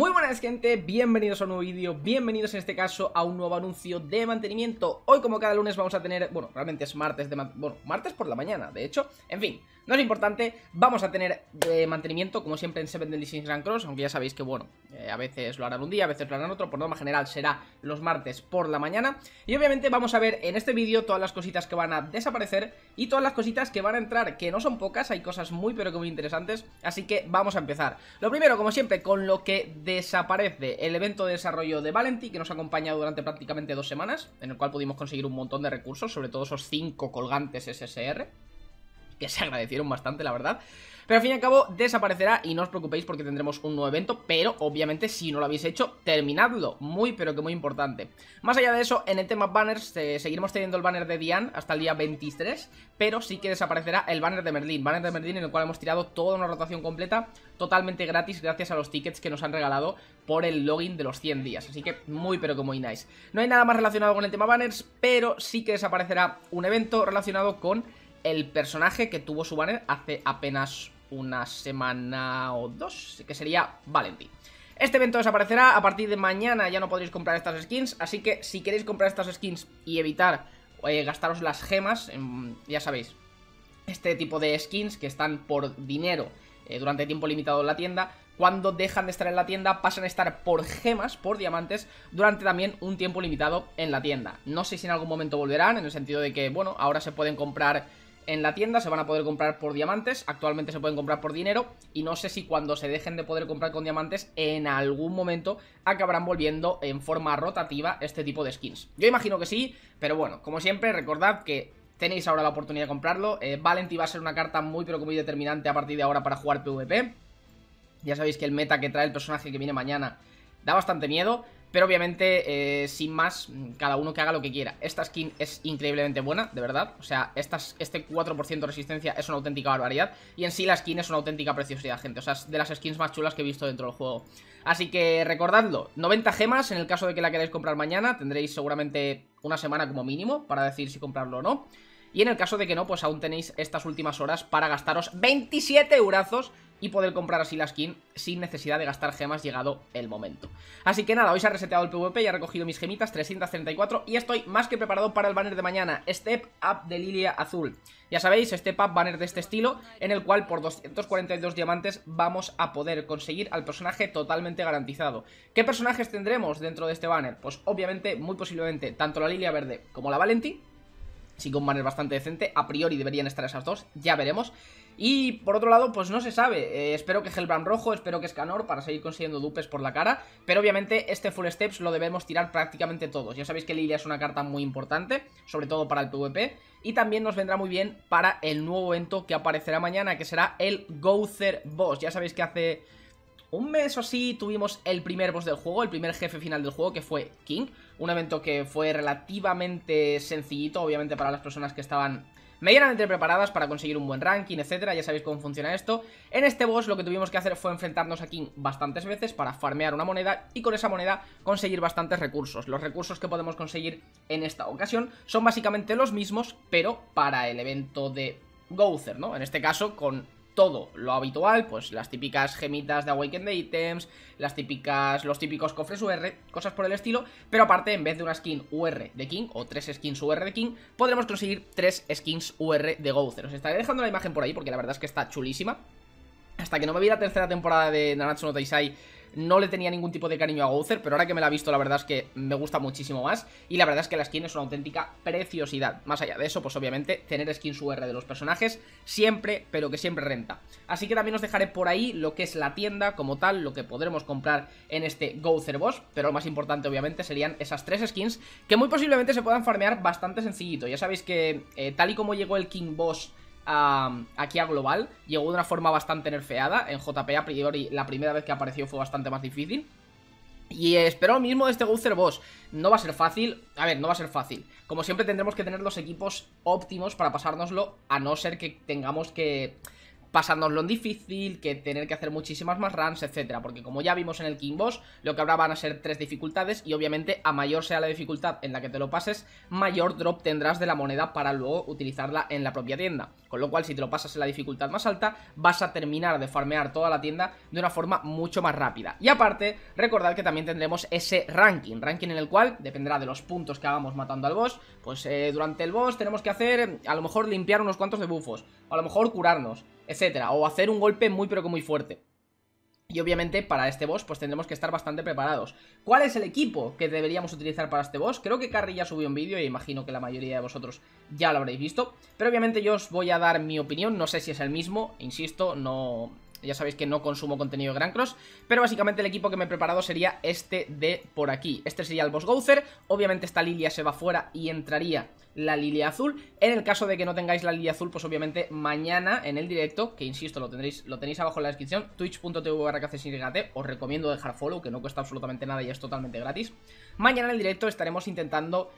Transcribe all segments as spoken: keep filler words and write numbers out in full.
Muy buenas gente, bienvenidos a un nuevo vídeo, bienvenidos en este caso a un nuevo anuncio de mantenimiento. Hoy como cada lunes vamos a tener, bueno, realmente es martes de bueno, martes por la mañana, de hecho, en fin, no es importante, vamos a tener de mantenimiento como siempre en Seven Deadly Sins Grand Cross, aunque ya sabéis que bueno, eh, a veces lo harán un día, a veces lo harán otro, por norma general será los martes por la mañana. Y obviamente vamos a ver en este vídeo todas las cositas que van a desaparecer y todas las cositas que van a entrar, que no son pocas, hay cosas muy pero que muy interesantes, así que vamos a empezar. Lo primero, como siempre, con lo que desaparece el evento de desarrollo de Valenti, que nos ha acompañado durante prácticamente dos semanas, en el cual pudimos conseguir un montón de recursos, sobre todo esos cinco colgantes S S R, que se agradecieron bastante, la verdad. Pero al fin y al cabo desaparecerá y no os preocupéis porque tendremos un nuevo evento, pero obviamente si no lo habéis hecho, terminadlo, muy pero que muy importante. Más allá de eso, en el tema banners, eh, seguiremos teniendo el banner de Diane hasta el día veintitrés, pero sí que desaparecerá el banner de Merlin, banner de Merlin en el cual hemos tirado toda una rotación completa, totalmente gratis gracias a los tickets que nos han regalado por el login de los cien días, así que muy pero que muy nice. No hay nada más relacionado con el tema banners, pero sí que desaparecerá un evento relacionado con el personaje que tuvo su banner hace apenas una semana o dos, que sería Valenti. Este evento desaparecerá, a partir de mañana ya no podréis comprar estas skins, así que si queréis comprar estas skins y evitar eh, gastaros las gemas, en, ya sabéis, este tipo de skins que están por dinero eh, durante tiempo limitado en la tienda, cuando dejan de estar en la tienda pasan a estar por gemas, por diamantes, durante también un tiempo limitado en la tienda. No sé si en algún momento volverán, en el sentido de que, bueno, ahora se pueden comprar en la tienda, se van a poder comprar por diamantes, actualmente se pueden comprar por dinero, y no sé si cuando se dejen de poder comprar con diamantes, en algún momento acabarán volviendo en forma rotativa este tipo de skins. Yo imagino que sí, pero bueno, como siempre, recordad que tenéis ahora la oportunidad de comprarlo. eh, Valenti va a ser una carta muy pero que muy determinante a partir de ahora para jugar PvP. Ya sabéis que el meta que trae el personaje que viene mañana da bastante miedo, pero obviamente, eh, sin más, cada uno que haga lo que quiera. Esta skin es increíblemente buena, de verdad. O sea, estas, este cuatro por ciento de resistencia es una auténtica barbaridad. Y en sí la skin es una auténtica preciosidad, gente. O sea, es de las skins más chulas que he visto dentro del juego. Así que recordadlo, noventa gemas en el caso de que la queráis comprar mañana. Tendréis seguramente una semana como mínimo para decir si comprarlo o no. Y en el caso de que no, pues aún tenéis estas últimas horas para gastaros veintisiete eurazos y poder comprar así la skin sin necesidad de gastar gemas llegado el momento. Así que nada, hoy se ha reseteado el PvP, ya he recogido mis gemitas, trescientas treinta y cuatro, y estoy más que preparado para el banner de mañana, Step Up de Lilia Azul. Ya sabéis, Step Up, banner de este estilo, en el cual por doscientos cuarenta y dos diamantes vamos a poder conseguir al personaje totalmente garantizado. ¿Qué personajes tendremos dentro de este banner? Pues obviamente, muy posiblemente, tanto la Lilia Verde como la Valenti. Sí que un banner bastante decente, a priori deberían estar esas dos, ya veremos. Y por otro lado, pues no se sabe, eh, espero que Hellbrand rojo, espero que Scanor para seguir consiguiendo dupes por la cara. Pero obviamente este Full Steps lo debemos tirar prácticamente todos. Ya sabéis que Lilia es una carta muy importante, sobre todo para el PvP. Y también nos vendrá muy bien para el nuevo evento que aparecerá mañana, que será el Gowther Boss. Ya sabéis que hace un mes o así tuvimos el primer boss del juego, el primer jefe final del juego, que fue King. Un evento que fue relativamente sencillito, obviamente para las personas que estaban medianamente preparadas para conseguir un buen ranking, etcétera. Ya sabéis cómo funciona esto. En este boss lo que tuvimos que hacer fue enfrentarnos a King bastantes veces para farmear una moneda y con esa moneda conseguir bastantes recursos. Los recursos que podemos conseguir en esta ocasión son básicamente los mismos, pero para el evento de Gowther, ¿no? En este caso con todo lo habitual, pues las típicas gemitas de Awakened Items, las típicas, los típicos cofres U R, cosas por el estilo, pero aparte, en vez de una skin U R de King, o tres skins U R de King, podremos conseguir tres skins U R de Gowther. Os estaré dejando la imagen por ahí, porque la verdad es que está chulísima. Hasta que no me vi la tercera temporada de Nanatsu no Taizai, no le tenía ningún tipo de cariño a Gowther, pero ahora que me la he visto la verdad es que me gusta muchísimo más. Y la verdad es que la skin es una auténtica preciosidad. Más allá de eso, pues obviamente tener skins U R de los personajes siempre, pero que siempre renta. Así que también os dejaré por ahí lo que es la tienda como tal, lo que podremos comprar en este Gowther Boss. Pero lo más importante obviamente serían esas tres skins que muy posiblemente se puedan farmear bastante sencillito. Ya sabéis que eh, tal y como llegó el King Boss Uh, aquí a Global, llegó de una forma bastante nerfeada. En J P a priori la primera vez que apareció fue bastante más difícil. Y eh, espero lo mismo de este Gowther Boss. No va a ser fácil, a ver, no va a ser fácil. Como siempre tendremos que tener los equipos óptimos para pasárnoslo, a no ser que tengamos que pasárnoslo en difícil, que tener que hacer muchísimas más runs, etcétera. Porque como ya vimos en el King Boss, lo que habrá van a ser tres dificultades y obviamente a mayor sea la dificultad en la que te lo pases, mayor drop tendrás de la moneda para luego utilizarla en la propia tienda. Con lo cual, si te lo pasas en la dificultad más alta, vas a terminar de farmear toda la tienda de una forma mucho más rápida. Y aparte, recordad que también tendremos ese ranking, ranking en el cual dependerá de los puntos que hagamos matando al boss. Pues eh, durante el boss tenemos que hacer, a lo mejor limpiar unos cuantos de buffos, a lo mejor curarnos, etcétera, o hacer un golpe muy pero que muy fuerte. Y obviamente para este boss pues tendremos que estar bastante preparados. ¿Cuál es el equipo que deberíamos utilizar para este boss? Creo que Carry ya subió un vídeo y imagino que la mayoría de vosotros ya lo habréis visto. Pero obviamente yo os voy a dar mi opinión, no sé si es el mismo, insisto, no... Ya sabéis que no consumo contenido de Grand Cross, pero básicamente el equipo que me he preparado sería este de por aquí. Este sería el Boss Gozer, obviamente esta Lilia se va fuera y entraría la Lilia azul. En el caso de que no tengáis la Lilia azul, pues obviamente mañana en el directo, que insisto, lo tendréis, lo tenéis abajo en la descripción, twitch punto tv barra kcsigate, os recomiendo dejar follow, que no cuesta absolutamente nada y es totalmente gratis. Mañana en el directo estaremos intentando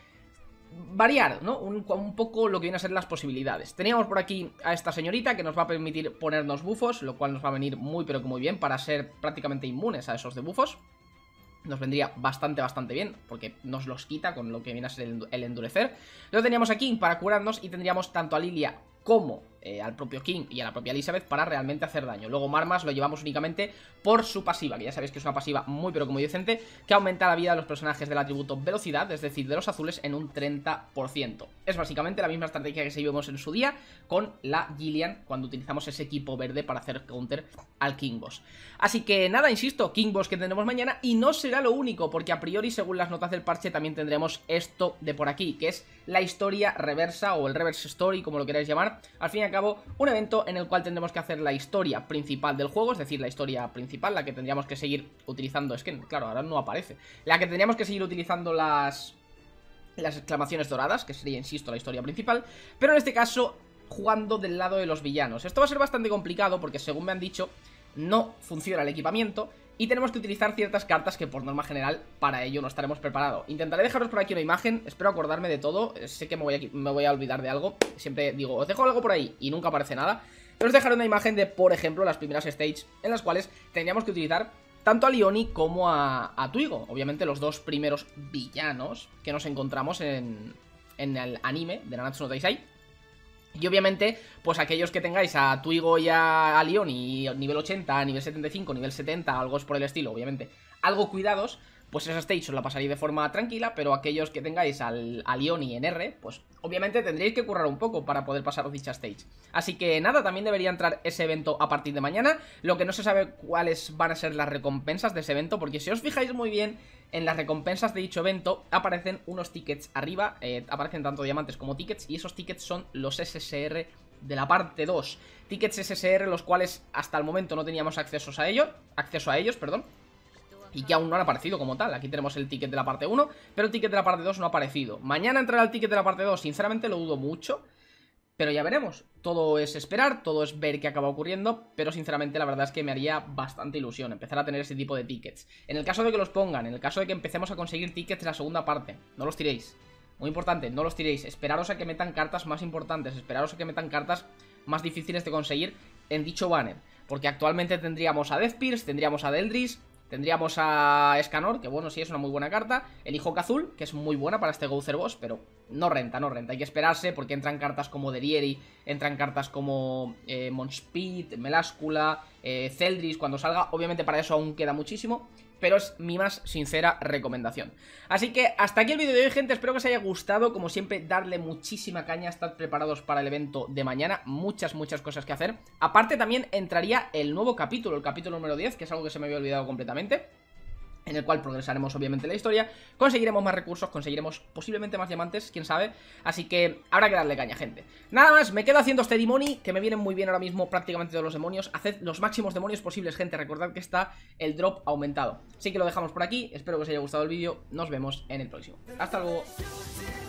variar, ¿no? Un, un poco lo que vienen a ser las posibilidades. Teníamos por aquí a esta señorita que nos va a permitir ponernos bufos, lo cual nos va a venir muy pero que muy bien para ser prácticamente inmunes a esos debuffos. Nos vendría bastante, bastante bien, porque nos los quita con lo que viene a ser el, el endurecer. Lo teníamos aquí para curarnos y tendríamos tanto a Lilia como eh, al propio King y a la propia Elizabeth para realmente hacer daño. Luego Marmas lo llevamos únicamente por su pasiva, que ya sabéis que es una pasiva muy pero que muy decente, que aumenta la vida de los personajes del atributo velocidad, es decir, de los azules, en un treinta por ciento. Es básicamente la misma estrategia que seguimos en su día con la Gillian cuando utilizamos ese equipo verde para hacer counter al King Boss. Así que nada, insisto, King Boss que tendremos mañana, y no será lo único, porque a priori según las notas del parche también tendremos esto de por aquí, que es la historia reversa o el reverse story, como lo queráis llamar. Al fin y al cabo, un evento en el cual tendremos que hacer la historia principal del juego, es decir, la historia principal, la que tendríamos que seguir utilizando, es que claro, ahora no aparece, la que tendríamos que seguir utilizando las las exclamaciones doradas, que sería, insisto, la historia principal, pero en este caso jugando del lado de los villanos. Esto va a ser bastante complicado porque, según me han dicho, no funciona el equipamiento y tenemos que utilizar ciertas cartas que por norma general para ello no estaremos preparados. Intentaré dejaros por aquí una imagen, espero acordarme de todo, sé que me voy a, me voy a olvidar de algo, siempre digo, os dejo algo por ahí y nunca aparece nada, pero os dejaré una imagen de, por ejemplo, las primeras stages en las cuales tendríamos que utilizar tanto a Leonie como a, a Twigo, obviamente los dos primeros villanos que nos encontramos en, en el anime de Nanatsu no Taizai. Y obviamente, pues aquellos que tengáis a Twigo y a, a Leonie nivel ochenta, nivel setenta y cinco, nivel setenta, algo es por el estilo, obviamente, algo cuidados, pues esa stage os la pasaréis de forma tranquila, pero aquellos que tengáis al, a Leonie en R, pues obviamente tendréis que currar un poco para poder pasaros dicha stage. Así que nada, también debería entrar ese evento a partir de mañana, lo que no se sabe cuáles van a ser las recompensas de ese evento, porque si os fijáis muy bien, en las recompensas de dicho evento aparecen unos tickets arriba, eh, aparecen tanto diamantes como tickets, y esos tickets son los S S R de la parte dos. Tickets S S R los cuales hasta el momento no teníamos accesos a ellos, acceso a ellos, perdón, y que aún no han aparecido como tal. Aquí tenemos el ticket de la parte uno, pero el ticket de la parte dos no ha aparecido. Mañana entrará el ticket de la parte dos, sinceramente lo dudo mucho, pero ya veremos. Todo es esperar, todo es ver qué acaba ocurriendo, pero sinceramente la verdad es que me haría bastante ilusión empezar a tener ese tipo de tickets. En el caso de que los pongan, en el caso de que empecemos a conseguir tickets de la segunda parte, no los tiréis. Muy importante, no los tiréis. Esperaros a que metan cartas más importantes, esperaros a que metan cartas más difíciles de conseguir en dicho banner, porque actualmente tendríamos a Death Pierce, tendríamos a Deldris, tendríamos a Escanor, que bueno, sí es una muy buena carta. El Hijo Azul, que es muy buena para este Gozer Boss, pero no renta, no renta. Hay que esperarse porque entran cartas como Derieri, entran cartas como eh, Monspeed, Meláscula, eh, Zeldris cuando salga. Obviamente para eso aún queda muchísimo, pero es mi más sincera recomendación. Así que hasta aquí el vídeo de hoy, gente. Espero que os haya gustado. Como siempre, darle muchísima caña. Estad preparados para el evento de mañana. Muchas, muchas cosas que hacer. Aparte también entraría el nuevo capítulo, el capítulo número diez, que es algo que se me había olvidado completamente, en el cual progresaremos obviamente la historia, conseguiremos más recursos, conseguiremos posiblemente más diamantes, quién sabe. Así que habrá que darle caña, gente. Nada más, me quedo haciendo este demoni, que me vienen muy bien ahora mismo prácticamente todos los demonios. Haced los máximos demonios posibles, gente. Recordad que está el drop aumentado. Así que lo dejamos por aquí, espero que os haya gustado el vídeo. Nos vemos en el próximo. Hasta luego.